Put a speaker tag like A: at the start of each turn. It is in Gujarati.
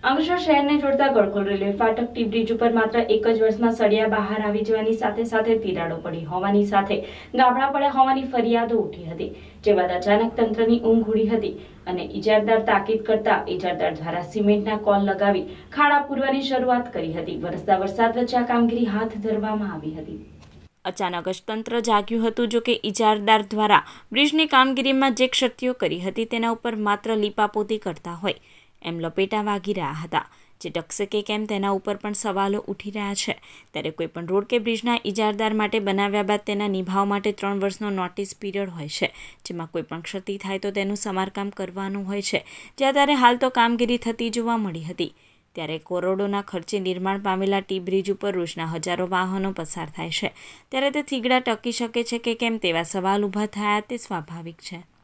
A: અંકલેશ્વર શહેરને જોડતા ગળખોલ રેલવે ફાટક ટી બ્રિજ ઉપર માત્ર એક જ વર્ષમાં સળિયા બહાર આવી જવાની સાથે તિરાડો પડી હોવાની સાથે ગાબડા પડ્યા હોવાની ફરિયાદો ઉઠી હતી, જે બાદ અચાનક તંત્રની ઊંઘ ઉડી હતી અને ઇજારદાર તાકીદ કરતા ઇજારદાર દ્વારા સિમેન્ટના કોલ લગાવી ખાડા પૂરવાની શરૂઆત કરી હતી। વરસતા વરસાદ વચ્ચે આ કામગીરી હાથ ધરવામાં આવી હતી। અચાનક જ તંત્ર જાગ્યું હતું, જો કે ઇજારદાર દ્વારા બ્રિજની કામગીરીમાં જે ક્ષતિઓ કરી હતી તેના ઉપર માત્ર લીપાપોતી કરતા હોય એમ લપેટા વાગી રહ્યા હતા, જે ટકશે કે કેમ તેના ઉપર પણ સવાલો ઉઠી રહ્યા છે। ત્યારે કોઈપણ રોડ કે બ્રિજના ઇજારદાર માટે બનાવ્યા બાદ તેના નિભાવ માટે 3 વર્ષનો નોટિસ પીરિયડ હોય છે, જેમાં કોઈપણ ક્ષતિ થાય તો તેનું સમારકામ કરવાનું હોય છે। જ્યારે હાલ તો કામગીરી થતી જોવા મળી હતી, ત્યારે કરોડોના ખર્ચે નિર્માણ પામેલા ટી બ્રિજ ઉપર રોજના હજારો વાહનો પસાર થાય છે, ત્યારે તે થીગડા ટકી શકે છે કે કેમ તેવા સવાલ ઊભા થયા તે સ્વાભાવિક છે।